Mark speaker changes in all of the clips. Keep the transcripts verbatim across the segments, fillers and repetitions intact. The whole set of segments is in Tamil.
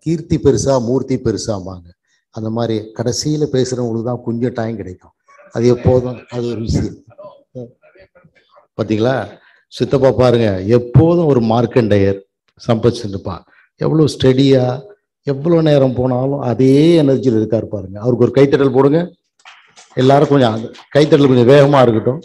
Speaker 1: கீர்த்தி பெருசா மூர்த்தி பெருசாமாங்க. அந்த மாதிரி கடைசியில பேசுறவங்களுக்கு தான் கொஞ்சம் டைம் கிடைக்கும். அது எப்போதும் அது ஒரு விஷயம். பார்த்தீங்களா சித்தப்பா பாருங்க, எப்போதும் ஒரு மார்க்கண்டேயர் சம்பத் சின்னப்பா எவ்வளோ ஸ்டெடியா எவ்வளோ நேரம் போனாலும் அதே எனர்ஜியில் இருக்காரு பாருங்க. அவருக்கு ஒரு கைத்தட்டல் போடுங்க எல்லாரும். கொஞ்சம் கைத்தட்டல் கொஞ்சம் வேகமா இருக்கட்டும்.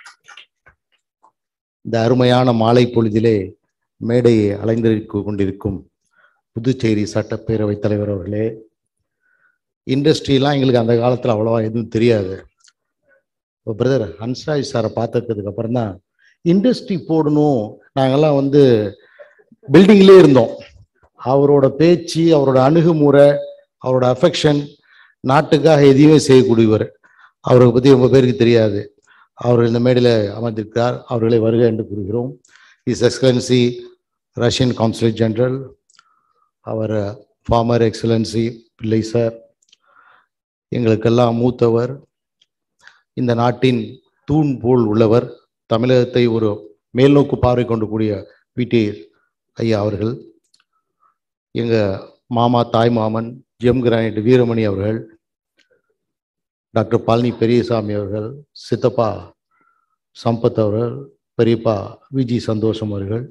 Speaker 1: இந்த அருமையான மாலை பொழுதிலே மேடையை அலைந்திருக்க கொண்டிருக்கும் புதுச்சேரி சட்டப்பேரவை தலைவர் அவர்களே, இண்டஸ்ட்ரியெலாம் எங்களுக்கு அந்த காலத்தில் அவ்வளோவா எதுவும் தெரியாது. இப்போ பிரதர் ஹன்ஸ்ராஜ் சாரை பார்த்துக்கிறதுக்கு அப்புறம் தான் இண்டஸ்ட்ரி போடணும். நாங்கள்லாம் வந்து பில்டிங்லேயே இருந்தோம். அவரோட பேச்சு, அவரோட அணுகுமுறை, அவரோட அஃபெக்ஷன், நாட்டுக்காக எதையுமே செய்யக்கூடியவர். அவரை பற்றி ரொம்ப பேருக்கு தெரியாது. அவர் இந்த மேடையில் அமர்ந்திருக்கிறார். அவர்களை வருக என்று கூறுகிறோம். His excellency Russian consulate general, அவர் ஃபார்மர் எக்ஸலன்சி பிள்ளை சார், எங்களுக்கெல்லாம் மூத்தவர், இந்த நாட்டின் தூண் போல் உள்ளவர், தமிழகத்தை ஒரு மேல்நோக்கு பார்வை கொண்டு கூடிய விடி ஐயா அவர்கள், எங்கள் மாமா தாய் மாமன் ஜெம் கிரானைட் வீரமணி அவர்கள், டாக்டர் பழனி பெரியசாமி அவர்கள், சித்தப்பா சம்பத் அவர்கள், பெரியப்பா விஜி சந்தோஷம் அவர்கள்,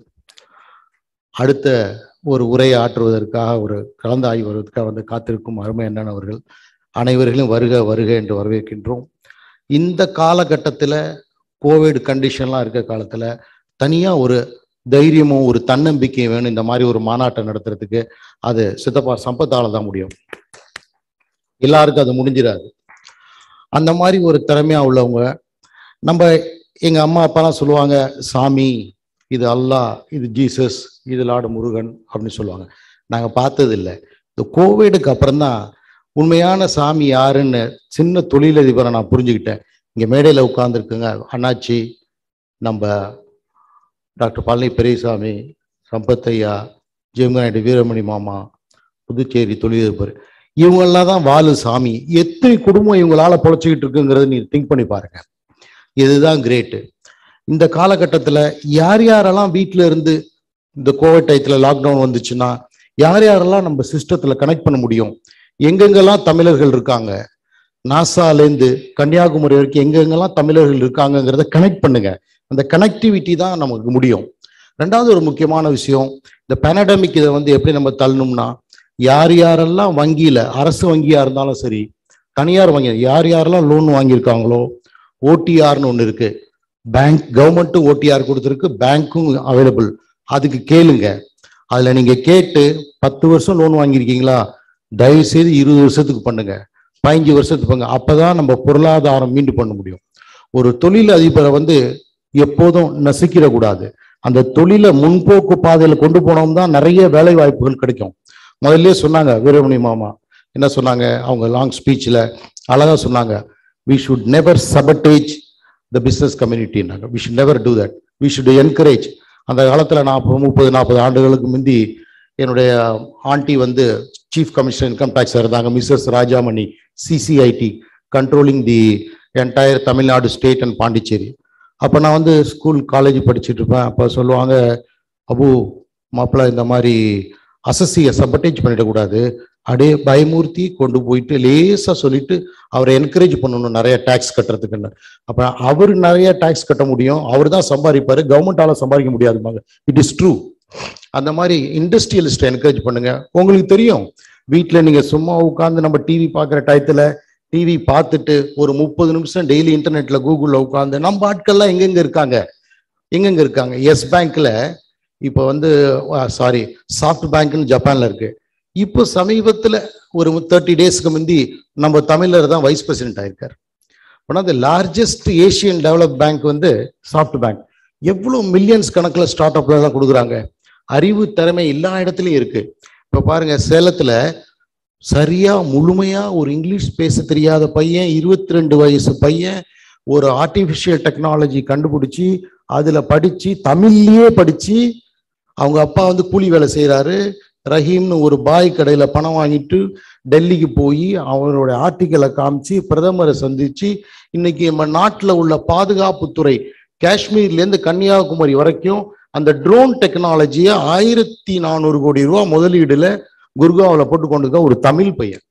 Speaker 1: அடுத்த ஒரு உரையை ஆற்றுவதற்காக ஒரு கலந்தாய்வு வருவதற்காக வந்து காத்திருக்கும் அருமை அண்ணன் அவர்கள், அனைவர்களும் வருக வருக என்று வரவேற்கின்றோம். இந்த காலகட்டத்தில் கோவிட் கண்டிஷன்லாம் இருக்க காலத்தில் தனியாக ஒரு தைரியமும் ஒரு தன்னம்பிக்கையும் வேணும். இந்த மாதிரி ஒரு மாநாட்டை நடத்துறதுக்கு அது சித்தப்பா சம்பத்தால தான் முடியும். எல்லாருக்கும் அது முடிஞ்சிடாது. அந்த மாதிரி ஒரு திறமையா உள்ளவங்க. நம்ம எங்க அம்மா அப்பாலாம் சொல்லுவாங்க, சாமி இது அல்லாஹ், இது ஜீசஸ், இது லார்டு முருகன் அப்படின்னு சொல்லுவாங்க. நாங்கள் பார்த்தது இல்லை. இந்த கோவிடுக்கு அப்புறம் தான் உண்மையான சாமி யாருன்னு சின்ன தொழிலதிபரை நான் புரிஞ்சுக்கிட்டேன். இங்கே மேடையில் உட்கார்ந்துருக்குங்க அண்ணாச்சி, நம்ம டாக்டர் பழனி பெரியசாமி, சம்பத்தையா, ஜெயமநாயுடு வீரமணி மாமா, புதுச்சேரி தொழிலதிபர், இவங்கெல்லாம் தான் வாழு சாமி. எத்தனை குடும்பம் இவங்களால பொழைச்சிக்கிட்டு இருக்குங்கிறத நீ திங்க் பண்ணி பாருங்க. இதுதான் கிரேட்டு. இந்த காலகட்டத்தில் யார் யாரெல்லாம் வீட்டில் இருந்து இந்த கோவிட் டயத்தில் லாக்டவுன் வந்துச்சுன்னா யார் யாரெல்லாம் நம்ம சிஸ்டத்தில் கனெக்ட் பண்ண முடியும், எங்கெங்கெல்லாம் தமிழர்கள் இருக்காங்க, நாசாலேருந்து கன்னியாகுமரி வரைக்கும் எங்கெங்கெல்லாம் தமிழர்கள் இருக்காங்கங்கிறத கனெக்ட் பண்ணுங்க. அந்த கனெக்டிவிட்டி தான் நமக்கு முடியும். ரெண்டாவது ஒரு முக்கியமான விஷயம், இந்த பேனடமிக் இதை வந்து எப்படி நம்ம தள்ளணும்னா, யார் யாரெல்லாம் வங்கியில், அரசு வங்கியாக இருந்தாலும் சரி, தனியார் வங்கி, யார் யாரெல்லாம் லோன் வாங்கியிருக்காங்களோ, ஓடிஆர்னு ஒன்று இருக்கு, பேங்க் கவர்மெண்ட்டும் ஓடிஆர் கொடுத்துருக்கு, பேங்க்கும் அவைலபிள், அதுக்கு கேளுங்க. அதில் நீங்கள் கேட்டு பத்து வருஷம் லோன் வாங்கியிருக்கீங்களா, தயவுசெய்து இருபது வருஷத்துக்கு பண்ணுங்க, பதினஞ்சு வருஷத்துக்கு பண்ணுங்க. அப்போதான் நம்ம பொருளாதாரம் மீண்டு பண்ண முடியும். ஒரு தொழில் அதிபரை வந்து எப்போதும் நசுக்கிடக்கூடாது. அந்த தொழிலை முன்போக்கு பாதையில் கொண்டு போனோம் தான் நிறைய வேலை வாய்ப்புகள் கிடைக்கும். முதல்ல சொன்னாங்க வீரமணி மாமா என்ன சொன்னாங்க, அவங்க லாங் ஸ்பீச்சில் அழகா சொன்னாங்க, we should never sabotage the business community. we should never do that, we should encourage. அந்த காலத்தில் நான் முப்பது நாற்பது ஆண்டுகளுக்கு முந்தி என்னுடைய ஆண்டி வந்து சீஃப் கமிஷனர் இன்கம் டேக்ஸ் இருந்தாங்க, Mrs Rajamani, CCID controlling the entire Tamil Nadu state and Pondicherry. அப்போ நான் வந்து ஸ்கூல் காலேஜ் படிச்சுட்டு இருப்பேன். அப்போ சொல்லுவாங்க, அபு மாப்பிள்ளை இந்த மாதிரி அசசியை சப்பட்டேஜ் பண்ணிடக்கூடாது, அப்படியே பயமூர்த்தி கொண்டு போயிட்டு லேசாக சொல்லிட்டு அவரை என்கரேஜ் பண்ணணும் நிறைய டேக்ஸ் கட்டுறதுக்குன்னு. அப்போ அவர் நிறைய டேக்ஸ் கட்ட முடியும், அவர் தான் சம்பாதிப்பார், கவர்மெண்டால சம்பாதிக்க முடியாதுமாங்க. It is true. அந்த மாதிரி இண்டஸ்ட்ரியலிஸ்ட்டை என்கரேஜ் பண்ணுங்க. உங்களுக்கு தெரியும், வீட்டில் நீங்கள் சும்மா உட்காந்து நம்ம டிவி பார்க்குற டயத்தில் டிவி பார்த்துட்டு ஒரு முப்பது நிமிஷம் டெய்லி இன்டர்நெட்ல கூகுளில் உட்காந்து நம்ம ஆட்கள்லாம் எங்கெங்க இருக்காங்க எங்கெங்க இருக்காங்க எஸ் பேங்க்ல இப்போ வந்து சாரி சாஃப்ட் பேங்க்னு ஜப்பான்ல இருக்கு. இப்போ சமீபத்தில் ஒரு தேர்ட்டி டேஸ்க்கு முந்தி நம்ம தமிழர் தான் வைஸ் பிரசிடென்ட் ஆயிருக்கார். ஆனால் அந்த லார்ஜஸ்ட் ஏஷியன் டெவலப் பேங்க் வந்து சாஃப்ட் பேங்க். எவ்வளோ மில்லியன்ஸ் கணக்கில் ஸ்டார்ட் அப்ல தான் கொடுக்குறாங்க. அறிவு திறமை எல்லா இடத்துலையும் இருக்கு. இப்போ பாருங்க, சேலத்துல சரியா முழுமையா ஒரு இங்கிலீஷ் பேச தெரியாத பையன், இருபத்தி ரெண்டு வயசு பையன், ஒரு ஆர்டிபிஷியல் டெக்னாலஜி கண்டுபிடிச்சி அதுல படிச்சு தமிழ்லயே படிச்சு, அவங்க அப்பா வந்து கூலி வேலை செய்யறாரு, ரஹீம்னு ஒரு பாய் கடையில பணம் வாங்கிட்டு டெல்லிக்கு போய் அவரோட ஆர்டிக்கலை காமிச்சு பிரதமரை சந்திச்சு, இன்னைக்கு நம்ம நாட்டில் உள்ள பாதுகாப்புத்துறை காஷ்மீர்ல இருந்து கன்னியாகுமரி வரைக்கும் அந்த ட்ரோன் டெக்னாலஜியை ஆயிரத்தி நானூறு கோடி ரூபா முதலீடுல குர்காவில் போட்டு கொண்டு ஒரு தமிழ் பையன்.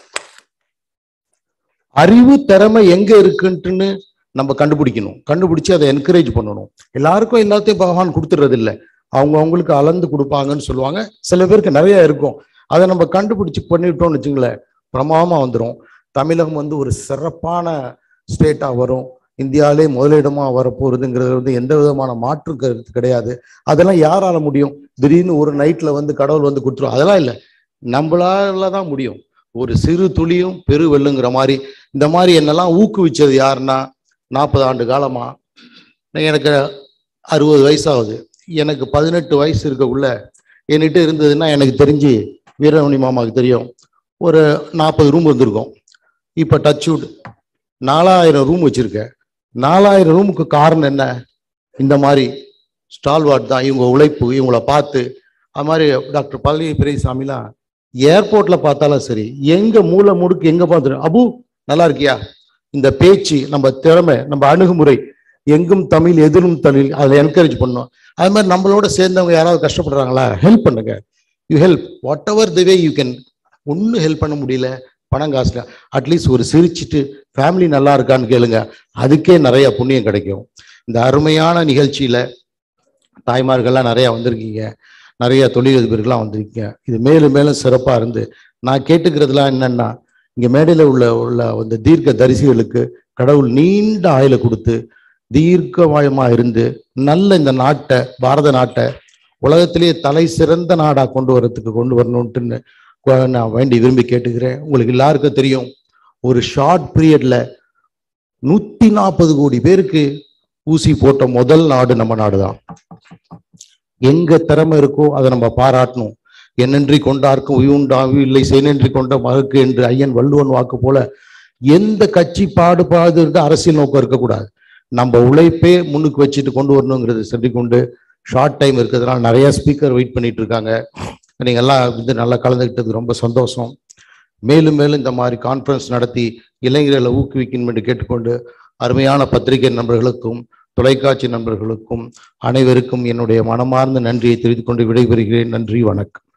Speaker 1: அறிவு திறமை எங்க இருக்குன்ட்டுன்னு நம்ம கண்டுபிடிக்கணும். கண்டுபிடிச்சு அதை என்கரேஜ் பண்ணணும். எல்லாருக்கும் எல்லாத்தையும் பகவான் கொடுத்துறது இல்லை. அவங்க அவங்களுக்கு அளந்து கொடுப்பாங்கன்னு சொல்லுவாங்க. சில பேருக்கு நிறைய இருக்கும். அதை நம்ம கண்டுபிடிச்சு பண்ணிட்டோம்னு வச்சுங்களேன், பிரமாதமா வந்துடும். தமிழகம் வந்து ஒரு சிறப்பான ஸ்டேட்டா வரும். இந்தியாவிலே முதலிடமா வரப்போறதுங்கிறது வந்து எந்த விதமான மாற்று கருத்து கிடையாது. அதெல்லாம் யாரால முடியும்? திடீர்னு ஒரு நைட்ல வந்து கடவுள் வந்து கொடுத்துரும், அதெல்லாம் இல்லை. நம்மளால தான் முடியும். ஒரு சிறு துளியும் பெரு வெள்ளுங்கிற மாதிரி. இந்த மாதிரி என்னெல்லாம் ஊக்குவிச்சது யாருன்னா, நாற்பது ஆண்டு காலமா, எனக்கு அறுபது வயசாகுது. எனக்கு பதினெட்டு வயசு இருக்கக்குள்ள என்கிட்ட இருந்ததுன்னா, எனக்கு தெரிஞ்சு வீரமணி மாமாவுக்கு தெரியும், ஒரு நாற்பது ரூம் இருந்திருக்கும். இப்போ டச்வுட் நாலாயிரம் ரூம் வச்சிருக்கேன். நாலாயிரம் ரூமுக்கு காரணம் என்ன? இந்த மாதிரி ஸ்டால்வார்ட் தான். இவங்க உழைப்பு, இவங்கள பார்த்து. அது மாதிரி டாக்டர் பழனி பெரியசாமிலாம் ஏர்போர்ட்ல பார்த்தாலும் சரி, எங்க மூளை முடுக்கு எங்க பார்த்துரும், அபு நல்லா இருக்கியா, இந்த பேச்சு, நம்ம திறமை, நம்ம அணுகுமுறை, எங்கும் தமிழ் எதிரும் தமிழ், அதை என்கரேஜ் பண்ணோம். அது மாதிரி நம்மளோட சேர்ந்தவங்க யாராவது கஷ்டப்படுறாங்களா, ஹெல்ப் பண்ணுங்க. You help whatever the way you can. ஒன்றும் ஹெல்ப் பண்ண முடியல பணம் காசுல, அட்லீஸ்ட் ஒரு சிரிச்சிட்டு ஃபேமிலி நல்லா இருக்கான்னு கேளுங்க, அதுக்கே நிறைய புண்ணியம் கிடைக்கும். இந்த அருமையான நிகழ்ச்சியில தாய்மார்கள்லாம் நிறைய வந்திருக்கீங்க, நிறைய தொழிலதிபர்கள்லாம் வந்திருக்கீங்க. இது மேலும் மேலும் சிறப்பாக இருந்து நான் கேட்டுக்கிறதுலாம் என்னன்னா, இங்கே மேடையில் உள்ள உள்ள அந்த தீர்க்க தரிசிகளுக்கு கடவுள் நீண்ட ஆயுளை கொடுத்து தீர்க்கமாயமாக இருந்து நல்ல இந்த நாட்டை, பாரத நாட்டை உலகத்திலேயே தலை சிறந்த நாடாக கொண்டு வரத்துக்கு கொண்டு வரணுன்ட்டுன்னு நான் வேண்டி விரும்பி கேட்டுக்கிறேன். உங்களுக்கு எல்லாருக்கும் தெரியும், ஒரு ஷார்ட் பீரியட்ல நூத்தி நாற்பது கோடி பேருக்கு ஊசி போட்ட முதல் நாடு நம்ம நாடு தான். எங்க திறமை இருக்கோ அதை நம்ம பாராட்டணும். என்னன்றி கொண்டார்க்கும் உயுண்டாவி இல்லை, செய்நன்றி கொண்ட மகக்கு என்று ஐயன் வள்ளுவன் வாக்கு போல எந்த கட்சி பாடுபாடு இருந்து அரசியல் நோக்கம் இருக்கக்கூடாது. நம்ம உழைப்பே முன்னுக்கு வச்சுட்டு கொண்டு வரணுங்கிறது சொல்லி கொண்டு, ஷார்ட் டைம் இருக்கிறதுனால நிறைய ஸ்பீக்கர் வெயிட் பண்ணிட்டு இருக்காங்க. நீங்க எல்லாம் வந்து நல்லா கலந்துக்கிட்டது ரொம்ப சந்தோஷம். மேலும் மேலும் இந்த மாதிரி கான்ஃபரன்ஸ் நடத்தி இளைஞர்களை ஊக்குவிக்கணும் என்று கேட்டுக்கொண்டு, அருமையான பத்திரிகை நண்பர்களுக்கும் தொலைக்காட்சி நண்பர்களுக்கும் அனைவருக்கும் என்னுடைய மனமார்ந்த நன்றியை தெரிவித்துக் கொண்டு விடைபெறுகிறேன். நன்றி, வணக்கம்.